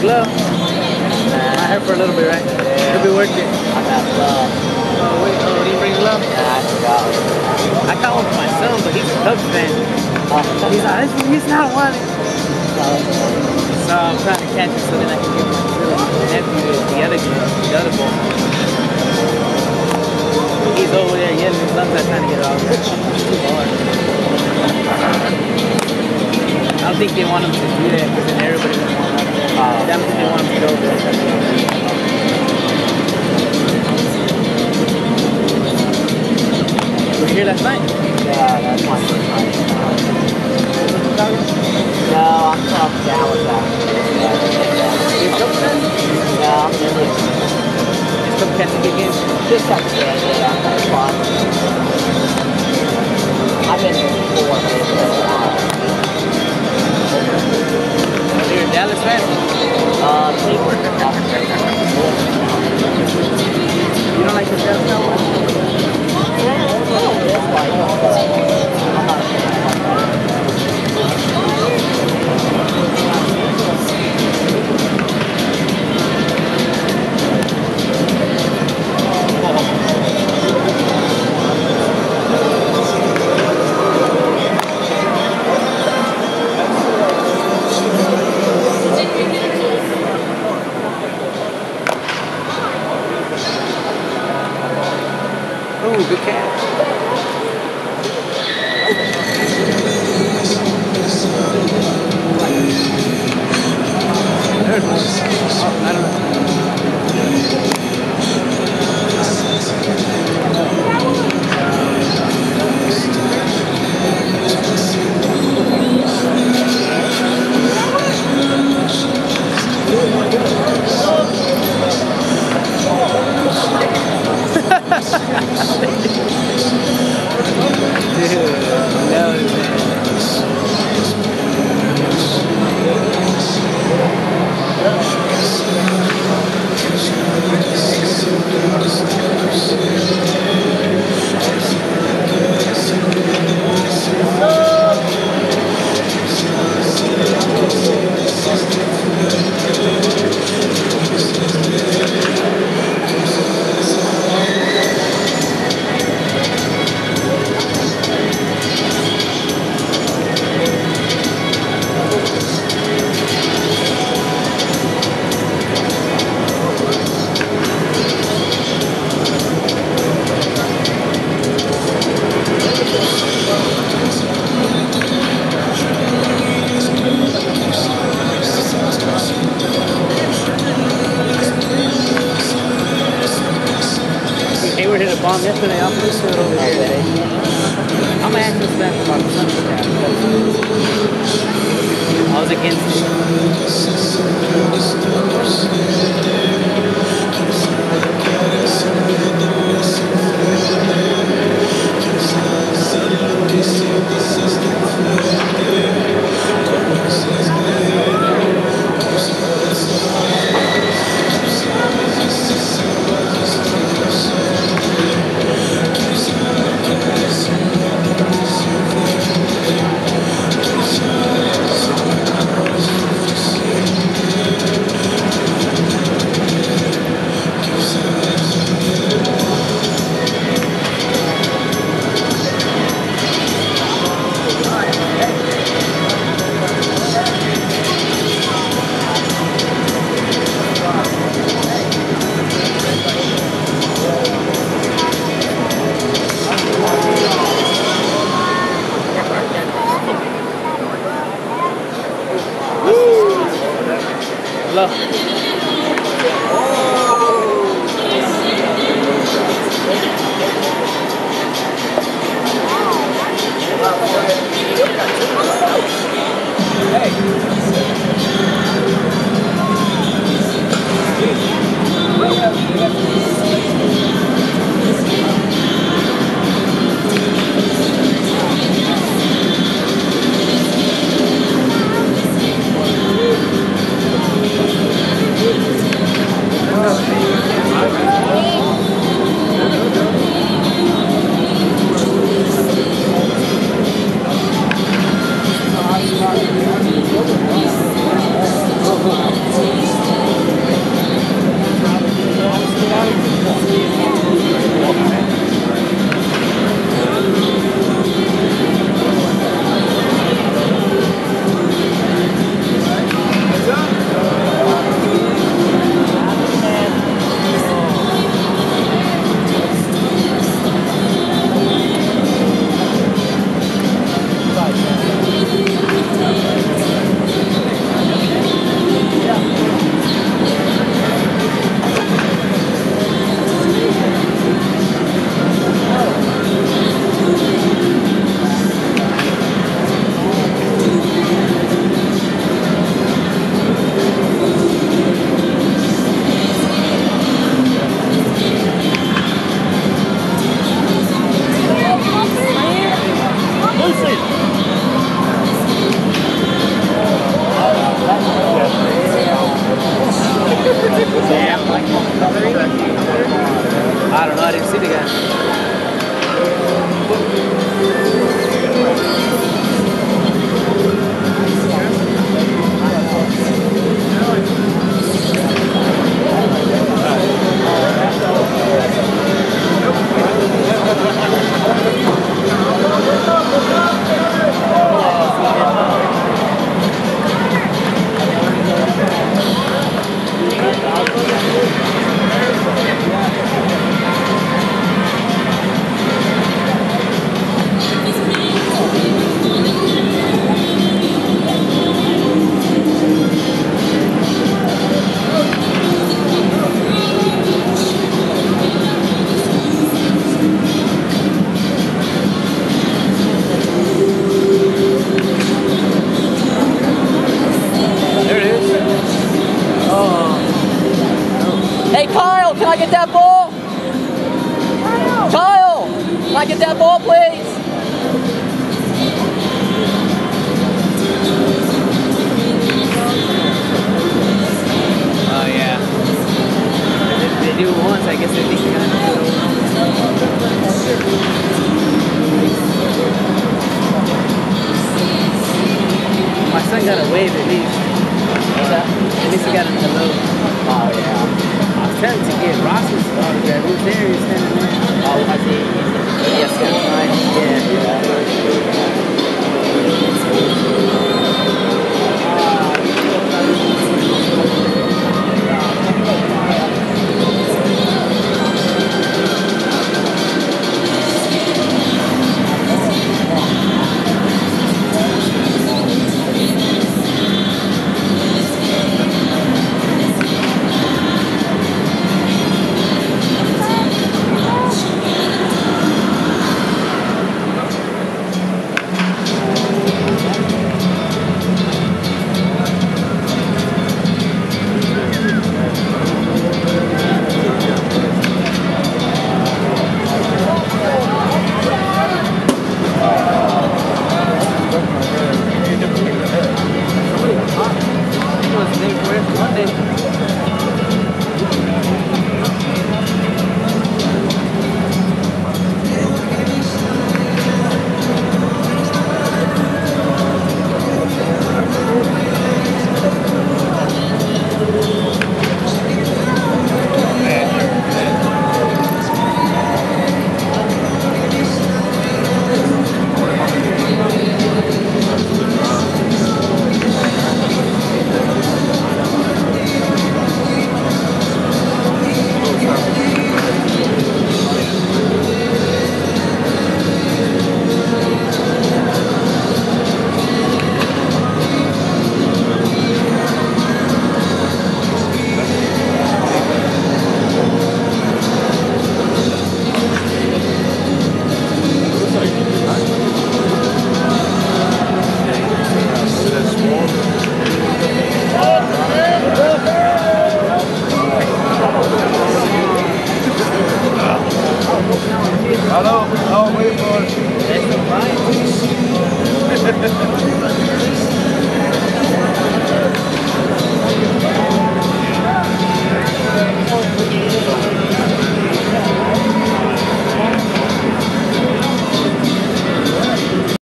glove? I heard for a little bit, right? Yeah. You'll be working. I got love. Oh, wait, oh, did you bring glove? Yeah, I forgot. I got one for my son, but he's a Cubs fan. He's like, he's not one. So I'm trying to catch it so then I can give my nephew the other ball. He's over there yelling his son's not trying to get it off. Too hard. I don't think they want him to do that because then everybody's going to want him there. I don't think they want him to go there. Were you here last night? Yeah, that's my first time. No, I'm from Dallas actually. You're Cubs fan? No, I'm really Just come catch the big games? just like yeah, that's fun. I've been here before, but it's been a while. You're a Dallas fan? You don't like the Dallas Cowboys? Ooh, good catch. There's one. Oh, I don't know. Hayward hit a bomb yesterday. I'm going to do it over here today. I'm going to ask this back about the Sunday. I was against I didn't see the guy. Hey Kyle, can I get that ball? Kyle, can I get that ball, please? Oh yeah. They do it once, I guess they think they're gonna do it over. My son got a wave at least. At least he got him hello. Oh yeah. I was telling him to get Ross's autograph. He was there, he was standing there. Oh, I see.